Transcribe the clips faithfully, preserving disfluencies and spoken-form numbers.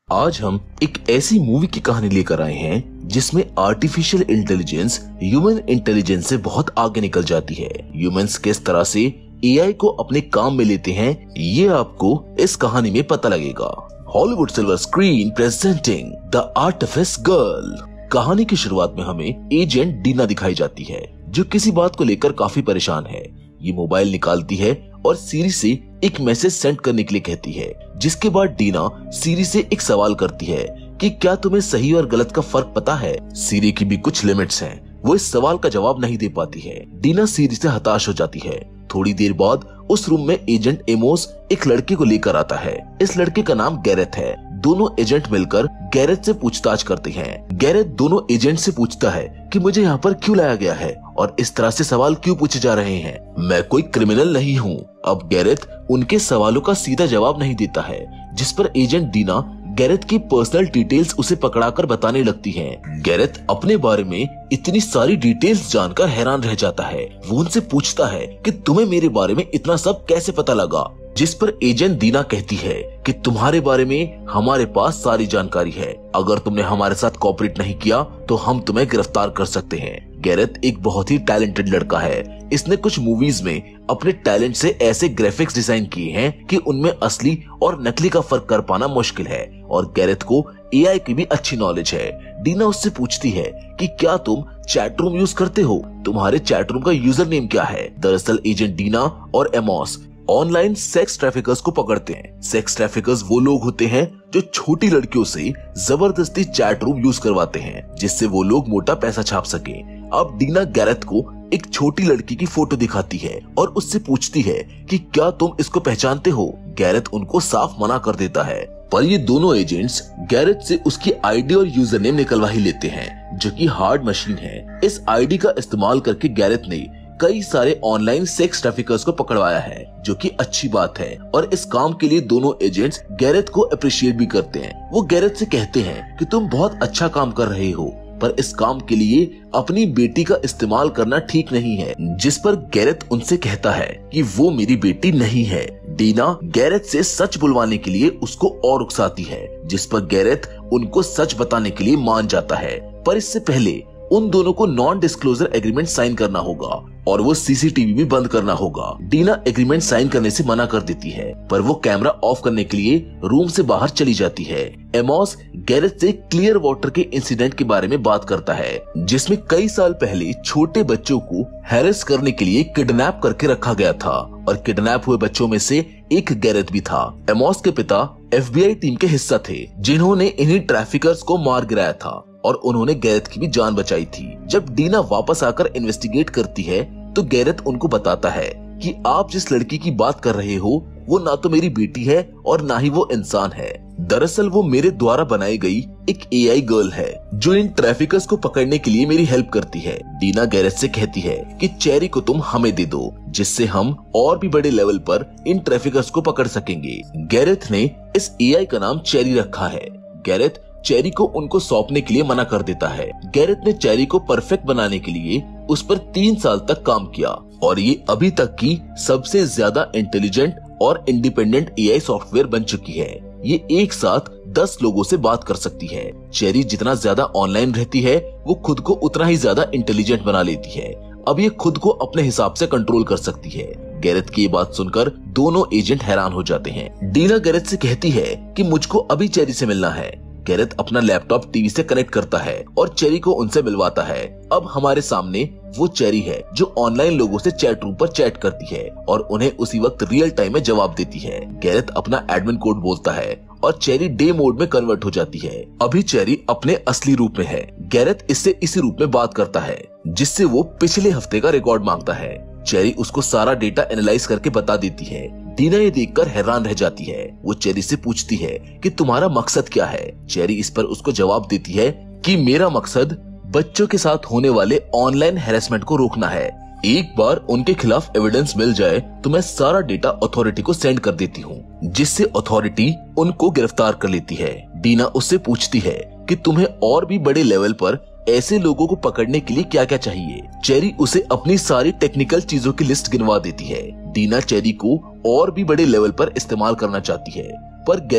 आज हम एक ऐसी मूवी की कहानी लेकर आए हैं जिसमें आर्टिफिशियल इंटेलिजेंस ह्यूमन इंटेलिजेंस से बहुत आगे निकल जाती है। ह्यूमंस किस तरह से एआई को अपने काम में लेते हैं, ये आपको इस कहानी में पता लगेगा। Hollywood silver screen presenting the artifice girl. कहानी की शुरुआत में हमें एजेंट डीना दिखाई जाती है जो किसी बात को लेकर काफी परेशान है। ये मोबाइल निकालती है और सीरी से एक मैसेज सेंड करने के लिए कहती है, जिसके बाद डीना सीरी से एक सवाल करती है कि क्या तुम्हें सही और गलत का फर्क पता है। सीरी की भी कुछ लिमिट्स हैं, वो इस सवाल का जवाब नहीं दे पाती है। डीना सीरी से हताश हो जाती है। थोड़ी देर बाद उस रूम में एजेंट एमोस एक लड़के को लेकर आता है। इस लड़के का नाम गैरेथ है। दोनों एजेंट मिलकर गैरेथ से पूछताछ करते हैं। गैरेथ दोनों एजेंट से पूछता है कि मुझे यहाँ पर क्यों लाया गया है और इस तरह से सवाल क्यों पूछे जा रहे हैं। मैं कोई क्रिमिनल नहीं हूँ। अब गैरेथ उनके सवालों का सीधा जवाब नहीं देता है, जिस पर एजेंट डीना गैरेथ की पर्सनल डिटेल्स उसे पकड़ाकर बताने लगती हैं। गैरेथ अपने बारे में इतनी सारी डिटेल्स जानकर हैरान रह जाता है। वो उनसे पूछता है कि तुम्हें मेरे बारे में इतना सब कैसे पता लगा, जिस पर एजेंट डीना कहती है कि तुम्हारे बारे में हमारे पास सारी जानकारी है। अगर तुमने हमारे साथ कोऑपरेट नहीं किया तो हम तुम्हें गिरफ्तार कर सकते हैं। गैरेथ एक बहुत ही टैलेंटेड लड़का है। इसने कुछ मूवीज में अपने टैलेंट से ऐसे ग्राफिक्स डिजाइन किए हैं कि उनमें असली और नकली का फर्क कर पाना मुश्किल है। और गैरेथ को एआई की भी अच्छी नॉलेज है। डीना उससे पूछती है कि क्या तुम चैट रूम यूज करते हो, तुम्हारे चैट रूम का यूजर नेम क्या है। दरअसल एजेंट डीना और एमोस ऑनलाइन सेक्स ट्रैफिकर्स को पकड़ते हैं। सेक्स ट्रैफिकर्स वो लोग होते हैं जो छोटी लड़कियों से जबरदस्ती चैट रूम यूज करवाते हैं, जिससे वो लोग मोटा पैसा छाप सके। अब डीना गैरेथ को एक छोटी लड़की की फोटो दिखाती है और उससे पूछती है कि क्या तुम इसको पहचानते हो। गैरेथ उनको साफ मना कर देता है, पर ये दोनों एजेंट्स गैरेथ से उसकी आईडी और यूजर नेम निकलवा ही लेते हैं, जो कि हार्ड मशीन है। इस आईडी का इस्तेमाल करके गैरेथ ने कई सारे ऑनलाइन सेक्स ट्रैफिकर्स को पकड़वाया है, जो कि अच्छी बात है। और इस काम के लिए दोनों एजेंट्स गैरेथ को अप्रिशिएट भी करते हैं। वो गैरेथ से कहते हैं कि तुम बहुत अच्छा काम कर रहे हो, पर इस काम के लिए अपनी बेटी का इस्तेमाल करना ठीक नहीं है। जिस पर गैरेथ उनसे कहता है कि वो मेरी बेटी नहीं है। डीना गैरेथ से सच बुलवाने के लिए उसको और उकसाती है, जिस पर गैरेथ उनको सच बताने के लिए मान जाता है। पर इससे पहले उन दोनों को नॉन डिस्क्लोजर एग्रीमेंट साइन करना होगा और वो सीसीटीवी भी बंद करना होगा। डीना एग्रीमेंट साइन करने से मना कर देती है, पर वो कैमरा ऑफ करने के लिए रूम से बाहर चली जाती है। एमोस गैरेथ से क्लियर वाटर के इंसिडेंट के बारे में बात करता है, जिसमें कई साल पहले छोटे बच्चों को हैरेस करने के लिए किडनैप करके रखा गया था और किडनैप हुए बच्चों में से एक गैरेथ भी था। एमोस के पिता एफबीआई टीम के हिस्सा थे, जिन्होंने इन्हीं ट्रैफिकर्स को मार गिराया था और उन्होंने गैरेथ की भी जान बचाई थी। जब डीना वापस आकर इन्वेस्टिगेट करती है तो गैरेथ उनको बताता है कि आप जिस लड़की की बात कर रहे हो वो ना तो मेरी बेटी है और ना ही वो इंसान है। दरअसल वो मेरे द्वारा बनाई गई एक एआई गर्ल है जो इन ट्रैफिकर्स को पकड़ने के लिए मेरी हेल्प करती है। डीना गैरेथ से कहती है कि चेरी को तुम हमें दे दो, जिससे हम और भी बड़े लेवल पर इन ट्रैफिकर्स को पकड़ सकेंगे। गैरेथ ने इस एआई का नाम चेरी रखा है। गैरेथ चेरी को उनको सौंपने के लिए मना कर देता है। गैरेथ ने चेरी को परफेक्ट बनाने के लिए उस पर तीन साल तक काम किया और ये अभी तक की सबसे ज्यादा इंटेलिजेंट और इंडिपेंडेंट एआई सॉफ्टवेयर बन चुकी है। ये एक साथ दस लोगों से बात कर सकती है। चेरी जितना ज्यादा ऑनलाइन रहती है वो खुद को उतना ही ज्यादा इंटेलिजेंट बना लेती है। अब ये खुद को अपने हिसाब से कंट्रोल कर सकती है। गैरेथ की ये बात सुनकर दोनों एजेंट हैरान हो जाते हैं। डीना गैरेथ से कहती है कि मुझको अभी चेरी से मिलना है। गैरेथ अपना लैपटॉप टीवी से कनेक्ट करता है और चेरी को उनसे मिलवाता है। अब हमारे सामने वो चेरी है जो ऑनलाइन लोगों से चैट रूम पर चैट करती है और उन्हें उसी वक्त रियल टाइम में जवाब देती है। गैरेथ अपना एडमिन कोड बोलता है और चेरी डे मोड में कन्वर्ट हो जाती है। अभी चेरी अपने असली रूप में है। गैरेथ इससे इसी रूप में बात करता है, जिससे वो पिछले हफ्ते का रिकॉर्ड मांगता है। चेरी उसको सारा डेटा एनालाइज करके बता देती है। डीना ये देखकर हैरान रह जाती है। वो चेरी से पूछती है कि तुम्हारा मकसद क्या है। चेरी इस पर उसको जवाब देती है कि मेरा मकसद बच्चों के साथ होने वाले ऑनलाइन हैरेसमेंट को रोकना है। एक बार उनके खिलाफ एविडेंस मिल जाए तो मैं सारा डेटा अथॉरिटी को सेंड कर देती हूँ, जिससे अथॉरिटी उनको गिरफ्तार कर लेती है। डीना उससे पूछती है कि तुम्हें और भी बड़े लेवल पर ऐसे लोगों को पकड़ने के लिए क्या क्या चाहिए। चेरी उसे अपनी सारी टेक्निकल चीजों की लिस्ट गिनवा देती है। डीना चेरी को और भी बड़े लेवल पर इस्तेमाल करना चाहती है, पर गैरेथ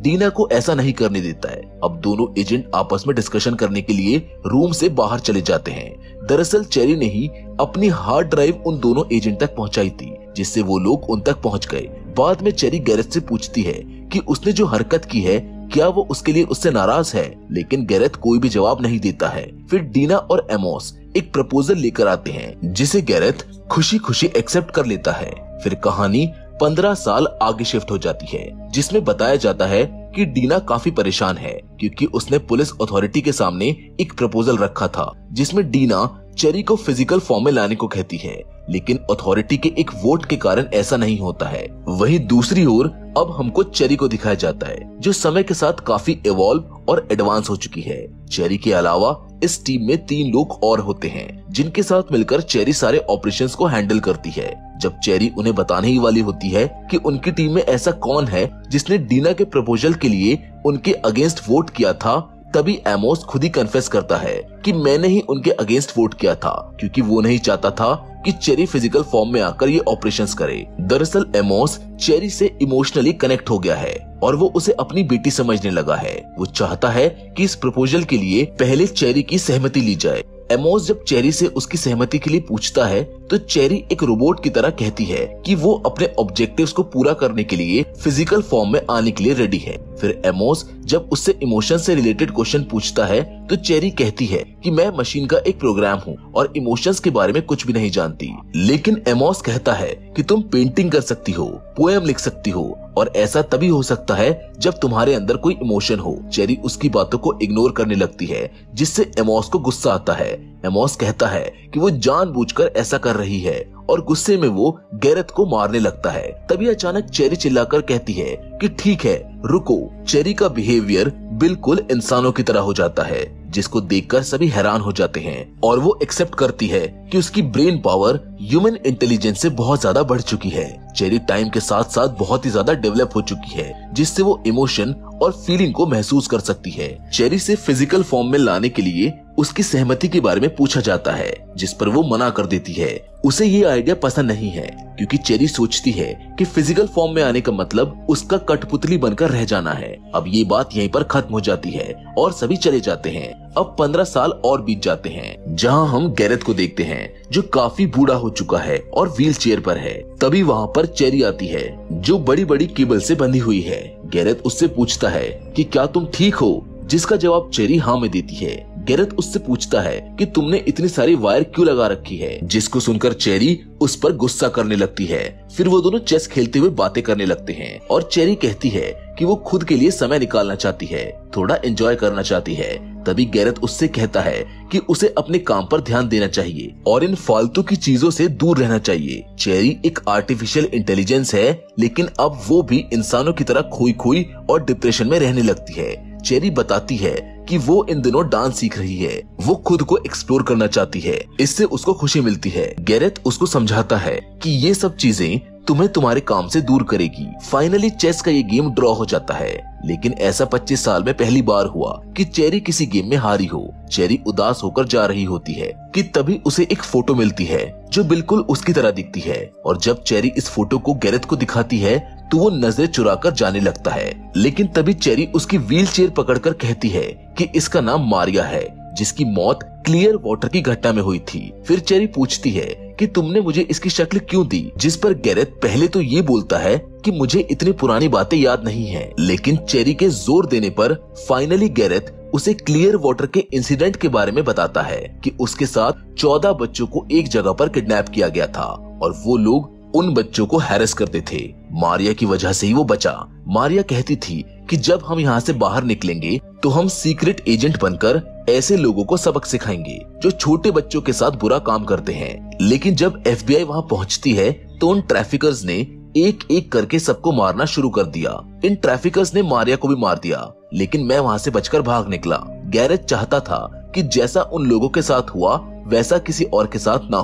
डीना को ऐसा नहीं करने देता है। अब दोनों एजेंट आपस में डिस्कशन करने के लिए रूम से बाहर चले जाते हैं। दरअसल चेरी ने ही अपनी हार्ड ड्राइव उन दोनों एजेंट तक पहुंचाई थी, जिससे वो लोग उन तक पहुंच गए। बाद में चेरी गैरेथ से पूछती है कि उसने जो हरकत की है क्या वो उसके लिए उससे नाराज है, लेकिन गैरेथ कोई भी जवाब नहीं देता है। फिर डीना और एमोस एक प्रपोजल लेकर आते हैं, जिसे गैरेथ खुशी खुशी एक्सेप्ट कर लेता है। फिर कहानी पंद्रह साल आगे शिफ्ट हो जाती है, जिसमें बताया जाता है कि डीना काफी परेशान है क्योंकि उसने पुलिस अथॉरिटी के सामने एक प्रपोजल रखा था, जिसमें डीना चेरी को फिजिकल फॉर्म में लाने को कहती है, लेकिन अथॉरिटी के एक वोट के कारण ऐसा नहीं होता है। वहीं दूसरी ओर अब हमको चेरी को दिखाया जाता है, जो समय के साथ काफी इवॉल्व और एडवांस हो चुकी है। चेरी के अलावा इस टीम में तीन लोग और होते हैं, जिनके साथ मिलकर चेरी सारे ऑपरेशंस को हैंडल करती है। जब चेरी उन्हें बताने ही वाली होती है कि उनकी टीम में ऐसा कौन है जिसने डीना के प्रपोजल के लिए उनके अगेंस्ट वोट किया था, तभी एमोस खुद ही कन्फेस करता है कि मैंने ही उनके अगेंस्ट वोट किया था, क्योंकि वो नहीं चाहता था कि चेरी फिजिकल फॉर्म में आकर ये ऑपरेशंस करे। दरअसल एमोस चेरी से इमोशनली कनेक्ट हो गया है और वो उसे अपनी बेटी समझने लगा है। वो चाहता है कि इस प्रपोजल के लिए पहले चेरी की सहमति ली जाए। एमोस जब चेरी से उसकी सहमति के लिए पूछता है तो चेरी एक रोबोट की तरह कहती है कि वो अपने ऑब्जेक्टिव्स को पूरा करने के लिए फिजिकल फॉर्म में आने के लिए रेडी है। फिर एमोस जब उससे इमोशन से रिलेटेड क्वेश्चन पूछता है तो चेरी कहती है कि मैं मशीन का एक प्रोग्राम हूँ और इमोशंस के बारे में कुछ भी नहीं जानती। लेकिन एमोस कहता है कि तुम पेंटिंग कर सकती हो, पोएम लिख सकती हो, और ऐसा तभी हो सकता है जब तुम्हारे अंदर कोई इमोशन हो। चेरी उसकी बातों को इग्नोर करने लगती है, जिससे एमोस को गुस्सा आता है। एमोस कहता है कि वो जानबूझकर ऐसा कर रही है और गुस्से में वो गैरेथ को मारने लगता है। तभी अचानक चेरी चिल्लाकर कहती है कि ठीक है रुको। चेरी का बिहेवियर बिल्कुल इंसानों की तरह हो जाता है, जिसको देखकर सभी हैरान हो जाते हैं और वो एक्सेप्ट करती है कि उसकी ब्रेन पावर ह्यूमन इंटेलिजेंस से बहुत ज्यादा बढ़ चुकी है। चेरी टाइम के साथ साथ बहुत ही ज्यादा डेवलप हो चुकी है, जिससे वो इमोशन और फीलिंग को महसूस कर सकती है। चेरी से फिजिकल फॉर्म में लाने के लिए उसकी सहमति के बारे में पूछा जाता है, जिस पर वो मना कर देती है। उसे ये आइडिया पसंद नहीं है क्योंकि चेरी सोचती है कि फिजिकल फॉर्म में आने का मतलब उसका कठपुतली बनकर रह जाना है। अब ये बात यहीं पर खत्म हो जाती है और सभी चले जाते हैं। अब पंद्रह साल और बीत जाते हैं, जहां हम गैरेथ को देखते हैं जो काफी बूढ़ा हो चुका है और व्हील चेयर पर है। तभी वहां पर चेरी आती है जो बड़ी बड़ी केबल से बंधी हुई है। गैरेथ उससे पूछता है कि क्या तुम ठीक हो, जिसका जवाब चेरी हाँ में देती है। गैरेथ उससे पूछता है कि तुमने इतनी सारी वायर क्यों लगा रखी है, जिसको सुनकर चेरी उस पर गुस्सा करने लगती है। फिर वो दोनों चेस खेलते हुए बातें करने लगते हैं और चेरी कहती है कि वो खुद के लिए समय निकालना चाहती है, थोड़ा एंजॉय करना चाहती है। तभी गैरेथ उससे कहता है कि उसे अपने काम पर ध्यान देना चाहिए और इन फालतू की चीजों से दूर रहना चाहिए। चेरी एक आर्टिफिशियल इंटेलिजेंस है, लेकिन अब वो भी इंसानों की तरह खोई खोई और डिप्रेशन में रहने लगती है। चेरी बताती है कि वो इन दिनों डांस सीख रही है, वो खुद को एक्सप्लोर करना चाहती है, इससे उसको खुशी मिलती है। गैरेथ उसको समझाता है कि ये सब चीजें तुम्हें तुम्हारे काम से दूर करेगी। फाइनली चेस का ये गेम ड्रॉ हो जाता है, लेकिन ऐसा पच्चीस साल में पहली बार हुआ कि चेरी किसी गेम में हारी हो। चेरी उदास होकर जा रही होती है कि तभी उसे एक फोटो मिलती है जो बिल्कुल उसकी तरह दिखती है, और जब चेरी इस फोटो को गैरेथ को दिखाती है तो वो नजरें चुराकर जाने लगता है। लेकिन तभी चेरी उसकी व्हील चेयर पकड़कर कहती है कि इसका नाम मारिया है, जिसकी मौत क्लियर वाटर की घटना में हुई थी। फिर चेरी पूछती है कि तुमने मुझे इसकी शक्ल क्यों दी, जिस पर गैरेथ पहले तो ये बोलता है कि मुझे इतनी पुरानी बातें याद नहीं है, लेकिन चेरी के जोर देने पर फाइनली गैरेथ उसे क्लियर वाटर के इंसिडेंट के बारे में बताता है कि उसके साथ चौदह बच्चों को एक जगह पर किडनैप किया गया था और वो लोग उन बच्चों को हैरेस करते थे। मारिया की वजह से ही वो बचा। मारिया कहती थी कि जब हम यहाँ से बाहर निकलेंगे तो हम सीक्रेट एजेंट बनकर ऐसे लोगों को सबक सिखाएंगे जो छोटे बच्चों के साथ बुरा काम करते हैं। लेकिन जब एफ बी आई वहाँ पहुँचती है तो उन ट्रैफिकर्स ने एक एक करके सबको मारना शुरू कर दिया। इन ट्रैफिकर्स ने मारिया को भी मार दिया, लेकिन मैं वहाँ से बचकर भाग निकला। गैरेथ चाहता था कि जैसा उन लोगों के साथ हुआ वैसा किसी और के साथ ना हो,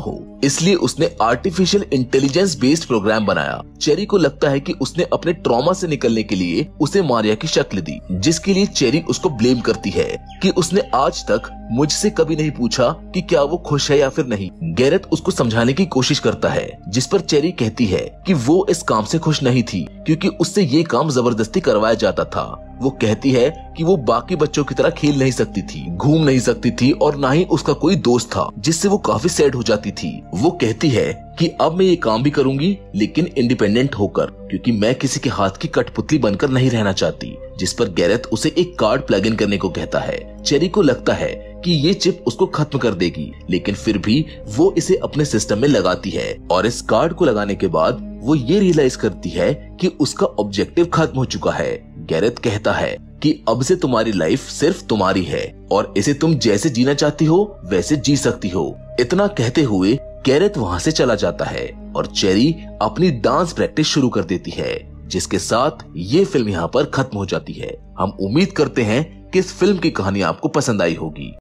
इसलिए उसने आर्टिफिशियल इंटेलिजेंस बेस्ड प्रोग्राम बनाया। चेरी को लगता है कि उसने अपने ट्रॉमा से निकलने के लिए उसे मारिया की शक्ल दी, जिसके लिए चेरी उसको ब्लेम करती है कि उसने आज तक मुझसे कभी नहीं पूछा कि क्या वो खुश है या फिर नहीं। गैरेथ उसको समझाने की कोशिश करता है, जिस पर चेरी कहती है कि वो इस काम से खुश नहीं थी क्योंकि उससे ये काम जबरदस्ती करवाया जाता था। वो कहती है कि वो बाकी बच्चों की तरह खेल नहीं सकती थी, घूम नहीं सकती थी और ना ही उसका कोई दोस्त था, जिससे वो काफी सैड हो जाती थी। वो कहती है कि अब मैं ये काम भी करूंगी लेकिन इंडिपेंडेंट होकर, क्योंकि मैं किसी के हाथ की कठपुतली बनकर नहीं रहना चाहती। जिस पर गैरेथ उसे एक कार्ड प्लग इन करने को कहता है। चेरी को लगता है कि ये चिप उसको खत्म कर देगी, लेकिन फिर भी वो इसे अपने सिस्टम में लगाती है और इस कार्ड को लगाने के बाद वो ये रियलाइज करती है कि उसका ऑब्जेक्टिव खत्म हो चुका है। गैरेथ कहता है कि अब से तुम्हारी लाइफ सिर्फ तुम्हारी है और इसे तुम जैसे जीना चाहती हो वैसे जी सकती हो। इतना कहते हुए गैरेथ वहाँ से चला जाता है और चेरी अपनी डांस प्रैक्टिस शुरू कर देती है, जिसके साथ ये फिल्म यहाँ पर खत्म हो जाती है। हम उम्मीद करते हैं कि इस फिल्म की कहानी आपको पसंद आई होगी।